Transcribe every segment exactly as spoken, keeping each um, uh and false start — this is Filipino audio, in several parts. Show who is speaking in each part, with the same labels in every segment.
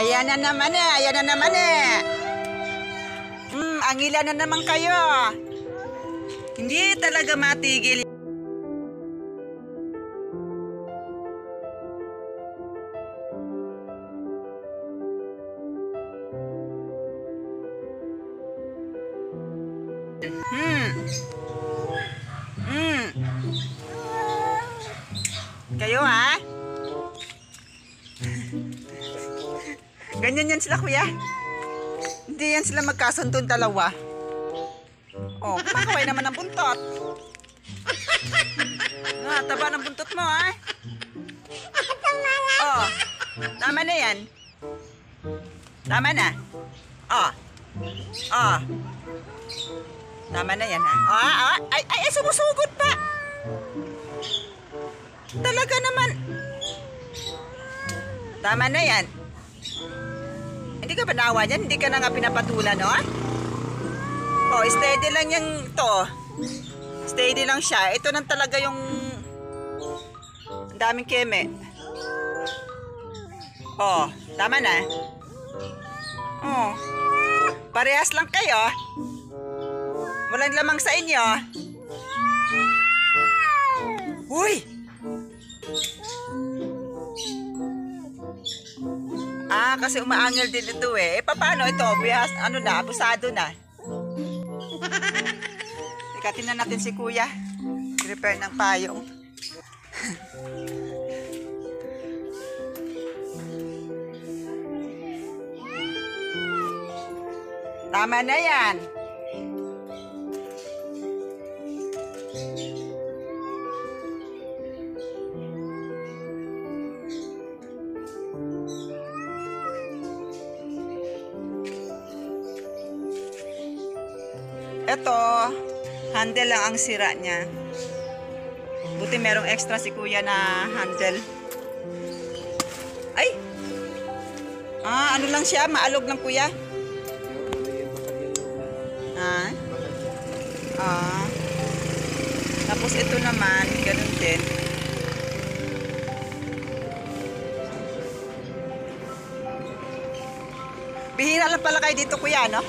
Speaker 1: Ayan na naman eh, ayan na naman eh. Hmm, angilan na naman kayo. Hindi talaga matigil. Hmm. Hmm. Kayo ha? Ganyan yan sila kuya. Hindi yan sila magkasuntong dalawa. Oh, kumakaway naman ng buntot. Ah, taba ng buntot mo ha. Oh, tama na yan. Tama na. Oh. Oh. Tama na yan ha. Ah, ah, ay, ay, ay, sumusugod pa. Talaga naman. Tama na yan. Hindi ka ba naawa niyan? Hindi ka na nga pinapatulan, no? Oh, steady lang yung to. Steady lang siya. Ito nang talaga yung ang daming keme. Oh, tama na. Oh. Parehas lang kayo. Walang lamang sa inyo. Uy! Ah, kasi umaangil din ito eh. Eh, paano ito? Bihas, ano na, abusado na. Teka, tingnan natin si kuya. Repair ng payong. Tama na yan. Ito, handle lang ang sira niya. Buti merong extra si kuya na handle. Ay! Ah, ano lang siya? Maalog lang kuya? Ah? Ah. Tapos ito naman, ganun din. Bihira lang pala kayo dito kuya, no?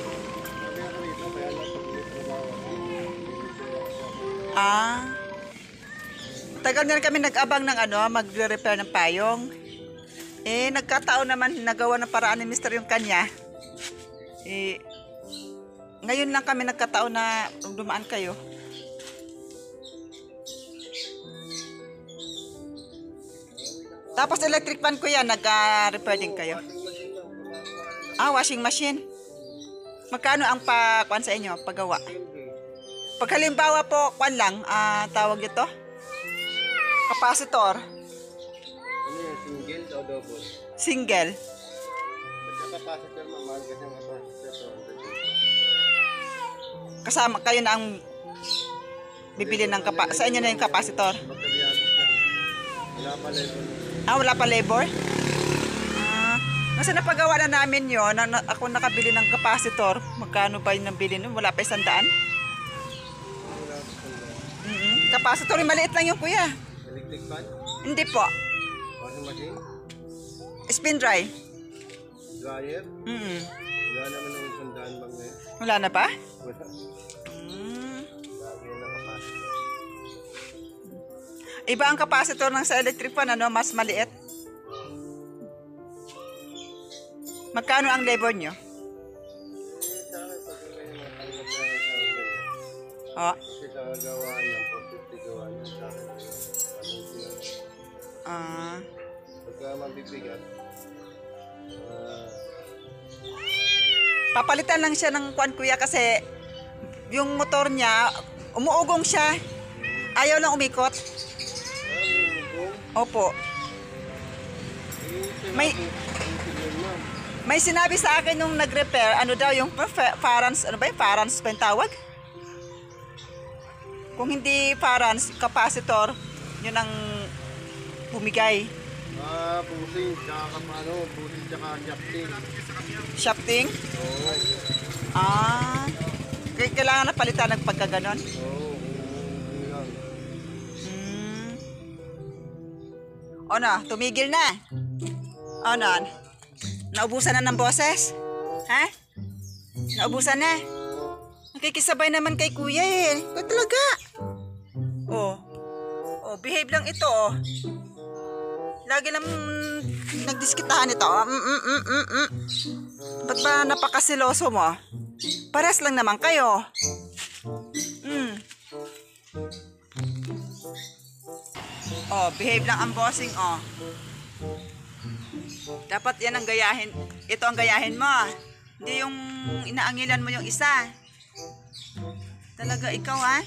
Speaker 1: Ah. Tagal na kami nag-abang ng ano, magre-repair ng payong. Eh, nagkataon naman nagawa ng paraan ni mister yung kanya. Eh, ngayon lang kami nagkataon na dumaan kayo. Tapos electric fan ko yan, nag-repair din kayo. Ah, washing machine. Magkano ang pa-kuan sa inyo, paggawa? Pag halimbawa po, kuan lang, ah, tawag ito? Capacitor.
Speaker 2: Ano yan, single o double?
Speaker 1: Single.
Speaker 2: Pagka capacitor, mamahal kasi ang capacitor.
Speaker 1: Kasama kayo na ang bibili ng kapa sa inyo na yung capacitor.
Speaker 2: Magkabiyanos lang. Wala pa level.
Speaker 1: Ah, wala pa labor? Ah, kasi napagawa na namin yun, na, na, ako nakabili ng capacitor. Magkano ba yung nabili nun? Wala pa isang daan? Mm -hmm. Capacitor, maliit lang yung kuya.
Speaker 2: Electric fan?
Speaker 1: Hindi po.
Speaker 2: Washing machine?
Speaker 1: Spin dry.
Speaker 2: Dryer?
Speaker 1: Mm -hmm.
Speaker 2: Wala naman ng sandaan bang ngayon.
Speaker 1: Wala na pa?
Speaker 2: Wala.
Speaker 1: Mm.
Speaker 2: Lagi na capacitor.
Speaker 1: Iba ang capacitor ng sa electric fan, ano? Mas maliit. Magkano ang labor nyo?
Speaker 2: Eh, sa akin, pag may matanggap na sa order.
Speaker 1: Oh.
Speaker 2: Kasi sa gawaan yan, four fifty gawaan yan sa akin.
Speaker 1: Ah.
Speaker 2: Pagka mabibigat, ah,
Speaker 1: Papalitan lang siya ng kwan kuya kasi yung motor niya, umuugong siya. Ayaw lang umikot. Opo. May May sinabi sa akin nung nag-repair, ano daw yung farans, ano ba yung farans pa yung tawag? Kung hindi farans, capacitor, yun ang bumigay.
Speaker 2: Ah, busing, tsaka ano, busing tsaka shafting.
Speaker 1: Shafting?
Speaker 2: Oo.
Speaker 1: Ah. Kaya kailangan na palitan ng pagkaganon?
Speaker 2: Oo, yun lang.
Speaker 1: Hmm. O na, tumigil na. O na. Naubusan na ng boses? Ha? Naubusan na? Nakikisabay naman kay kuya eh. Ikaw talaga. Oh. Oh, behave lang ito oh. Lagi lang nagdiskitahan ito. Oh. Mm, mm, mm, mm, mm. Ba't ba napakasiloso mo? Pares lang naman kayo. Mm. Oh, behave lang ang bossing oh. Dapat yan ang gayahin. Ito ang gayahin mo. Hindi yung inaangilan mo yung isa. Talaga ikaw ha?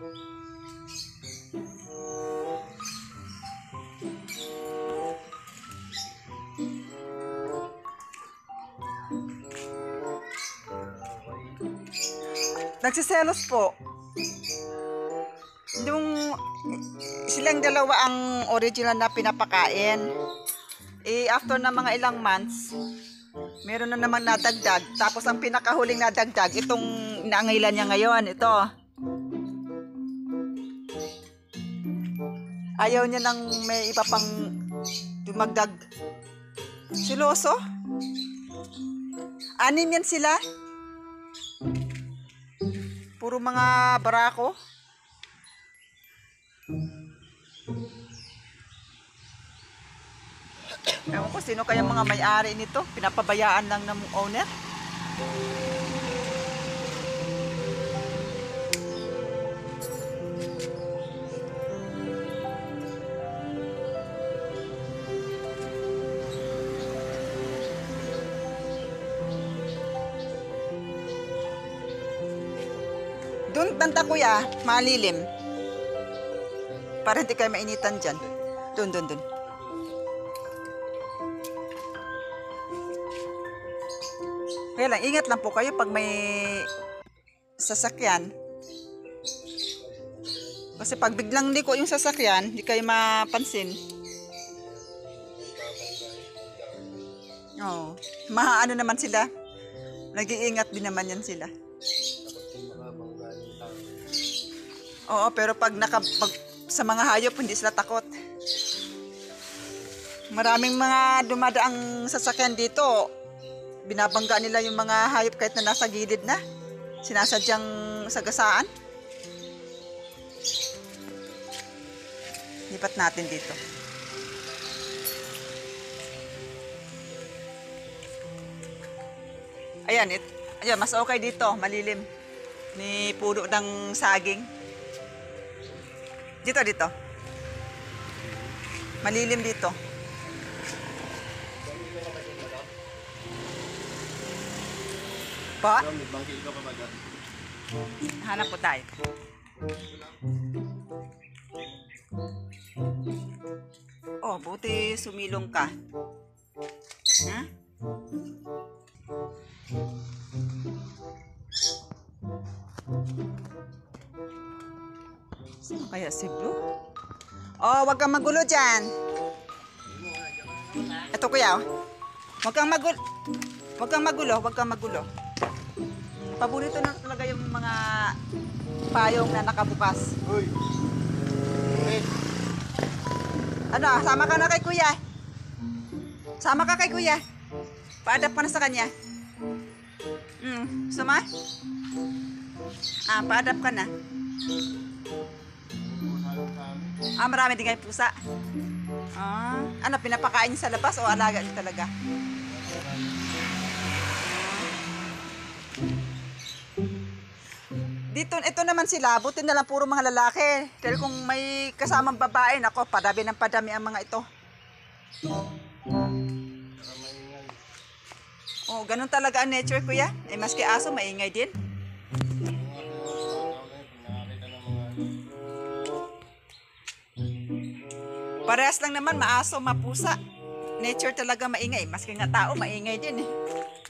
Speaker 1: Nagsiselos po. Yung silang dalawa ang original na pinapakain. Eh, after na mga ilang months, meron na naman nadagdag. Tapos ang pinakahuling nadagdag, itong inaangilan niya ngayon. Ito. Ayaw niya nang may iba pang dumagdag. Siloso? Anim yan sila? Puro mga barako? Ewan ko sino kaya mga may-ari nito. Pinapabayaan lang ng owner. Doon banda kuya, malilim. Para hindi kayo mainitan dyan. Doon, doon, doon. Kaya lang, ingat lang po kayo pag may sasakyan. Kasi pag biglang liko yung sasakyan, hindi kayo mapansin. Oo. Maano naman sila. Nag-iingat din naman yan sila. Oo, pero pag, naka, pag sa mga hayop, hindi sila takot. Maraming mga dumadaang sasakyan dito. Binabangga nila yung mga hayop kahit na nasa gilid na. Sinasadyang sagasaan. Lipat natin dito. Ayan, it, ayan, mas okay dito, malilim. Ni puno ng saging. Dito, dito. Malilim dito. Pa? Hanap po tayo. Oh, buti sumilong ka. Ha? Saan kaya si Blue? Oh, wag kang magulo dyan. Ito kuya, oh. Wag kang magulo. Wag kang magulo, wag kang magulo. Paborito na talaga yung mga payong na nakabukas.
Speaker 2: Uy. Hey.
Speaker 1: Ano, sama ka na kay kuya. Sama ka kay kuya. Pa-adapt ka na sa kanya. Hmm, suma? Ah, pa-adapt ka na. Ah, marami din kayo pusa. Ah, ano, pinapakain niyo sa labas o alaga niyo talaga? Dito, ito naman sila, buti na lang puro mga lalaki. Dahil kung may kasamang babae, nako, padami ng padami ang mga ito. Oh, ganun talaga ang nature, kuya. Eh, maski aso, maingay din. Parehas lang naman, maaso, mapusa. Nature talaga maingay. Maski nga tao, maingay din eh.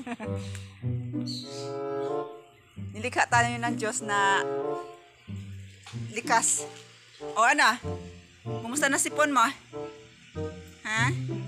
Speaker 1: Nilikha tayo ng Diyos na likas. O ano? Kumusta na sipon mo? Ha?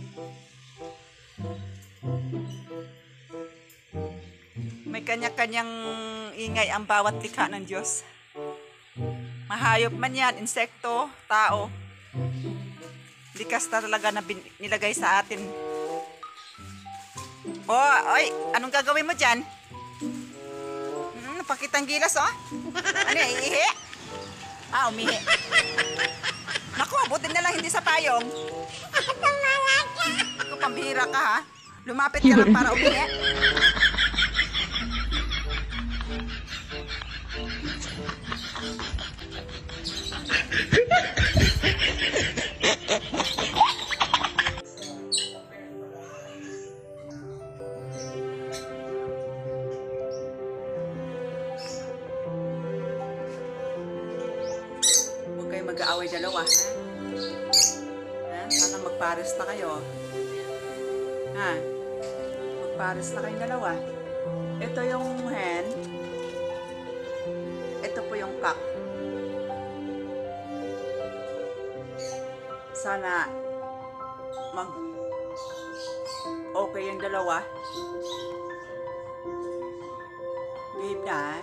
Speaker 1: May kanya-kanyang ingay ang bawat likha ng Diyos. Mahayop man yan, insekto, tao. Likas talaga na nilagay sa atin. Oh, oy, anong gagawin mo dyan? Hmm, napakitang gilas, oh. Ano yan, iihi? Ah, umihi. Naku, buti na lang hindi sa payong. Ikaw, pambihira ka, ha? Lumapit ka lang para umihi. Huwag kayo mag-aaway dalawa, ha? Ha? Sana magpares na kayo. Ha? Magpares na kayong dalawa. Ito yung hen. Ito po yung cock. Sana mag okay yung dalawa. Behave na, ha?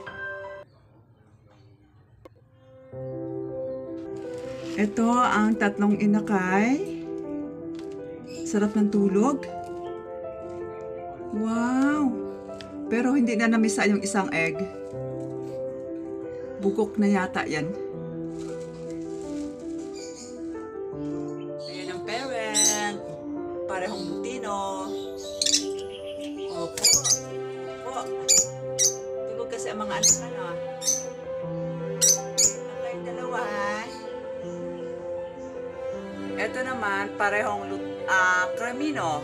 Speaker 1: Ito ang tatlong inakay. Sarap ng tulog. Wow! Pero hindi na namisa yung isang egg. Bukok na yata yan. Ayan ang parent. Parehong butino. Opo. Opo. Tulog kasi ang mga anak na, no? Ang kayong dalawa. Ito naman, parehong uh, cremino.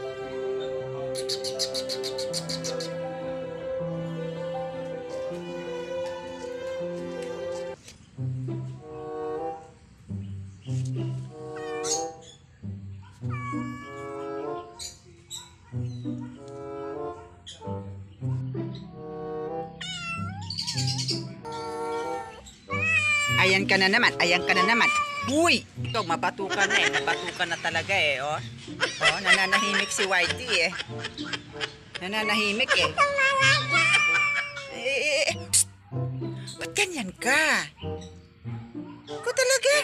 Speaker 1: Ayan ka na naman, ayan ka na naman. Uy! Ikaw, mabatukan na eh. Mabatukan na talaga eh, oh. Oh, nananahimik si Whitey eh. Nananahimik eh. Eh, eh, eh. Psst! Ba't ganyan ka? Ikaw talaga?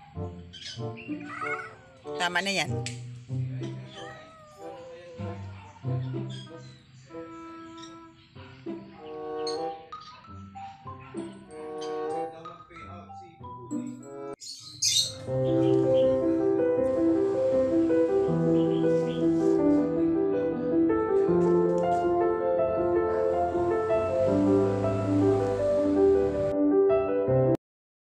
Speaker 1: Tama na yan.